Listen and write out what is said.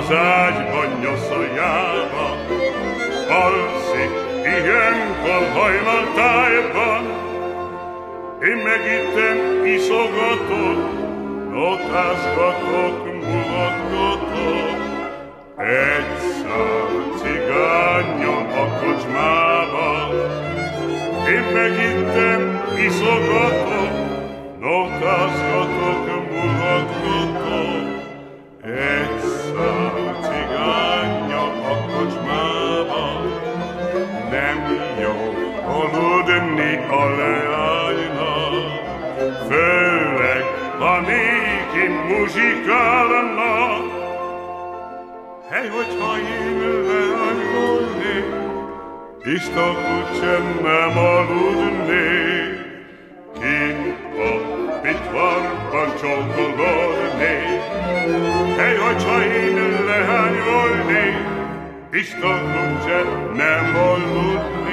az ágyban nyoszajába, alszik ilyenkor hajnaltájban. Én meg itten iszogatok, notázgatok, mulatgatok. Egy szál cigánnyal a kocsmába, én meg itten iszogatok, notázgatok, mulatgatok. Egy szál cigánnyal a kocsmába, nem jó aludni a leánynak, főleg ha néki muzsikálnak. Hely, hogyha én leányolnék, Istenkult sem nem aludnék, kint a pitvárban csókolódnék. Hely, hogyha én leányolnék, Istenkult sem nem aludnék.